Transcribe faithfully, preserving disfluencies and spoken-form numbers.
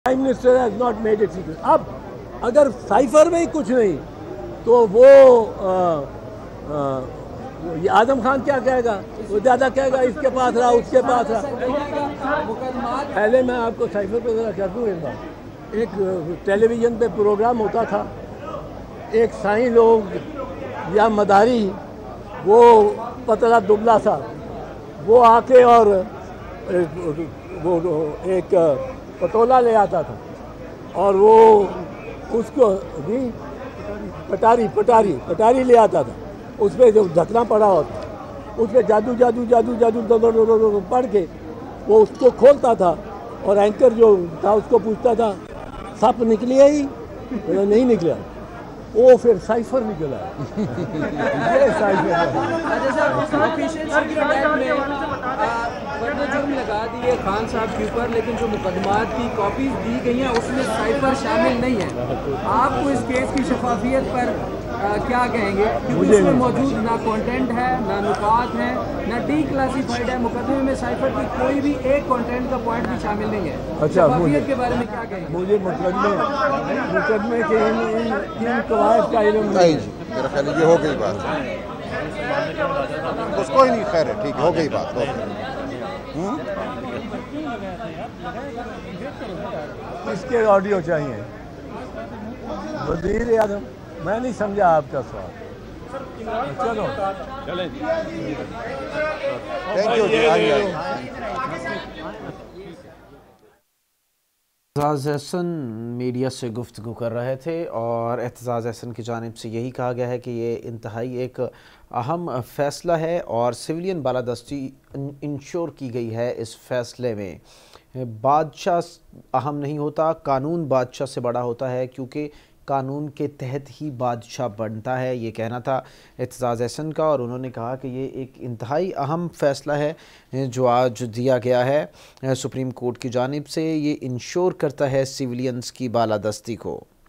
Prime Minister has not made it secret. اب اگر cipher میں ہی کچھ نہیں تو وہ یہ اعظم خان کیا کہے گا؟ وہ زیادہ کہے گا اس کے پاس رہا اس کے پاس رہا. پہلے میں آپ کو سائفر پہ ذرا کر دوں ایک بات. ایک ٹیلی ویژن پہ پروگرام ہوتا تھا, ایک سائیں لوگ یا مداری, وہ پتلا دبلا سا, وہ آ کے اور وہ ایک پٹولا لے آتا تھا اور وہ اس کو پٹاری پٹاری پٹاری لے آتا تھا. اس پہ جو ڈھکنا پڑا ہوتا اس پہ جادو جادو جادو جادو پڑھ کے وہ اس کو کھولتا تھا اور اینکر جو تھا اس کو پوچھتا تھا سپ نکلیا ہی نہیں نکلا, وہ پھر سائفر نکلا. یہ سائفر جرم لگا دیے خان صاحب کے اوپر, لیکن جو مقدمات کی کاپیز دی گئی ہیں اس میں سائفر شامل نہیں ہے. آپ کو اس کیس کی شفافیت پر کیا کہیں گے؟ کیونکہ اس میں موجود نہ کانٹینٹ ہے, نہ نکات ہیں, نہ ڈی کلاسیفائڈ ہے. مقدمے میں سائفر کی کوئی بھی ایک کانٹینٹ کا پوائنٹ بھی شامل نہیں ہے. شفافیت کے بارے میں کیا کہیں گے؟ مجھے مقدمے مقدمے کے ان قواعد کا علم نہیں. میرا خیال ہے یہ ہو گئی بات, اس کو ہی نہیں. خیر ہے, ٹھیک ہے, ہو گئی بات. اس کے آڈیو چاہیے. وزیر اعظم, میں نہیں سمجھا آپ کا سوال. چلو تھینک یو جی. اعتزاز احسن میڈیا سے گفتگو کر رہے تھے اور اعتزاز احسن کی جانب سے یہی کہا گیا ہے کہ یہ انتہائی ایک اہم فیصلہ ہے اور سویلین بالادستی انشور کی گئی ہے. اس فیصلے میں بادشاہ اہم نہیں ہوتا, قانون بادشاہ سے بڑا ہوتا ہے, کیونکہ قانون کے تحت ہی بادشاہ بنتا ہے. یہ کہنا تھا اعتزاز احسن کا, اور انہوں نے کہا کہ یہ ایک انتہائی اہم فیصلہ ہے جو آج دیا گیا ہے سپریم کورٹ کی جانب سے. یہ انشور کرتا ہے سویلینز کی بالادستی کو.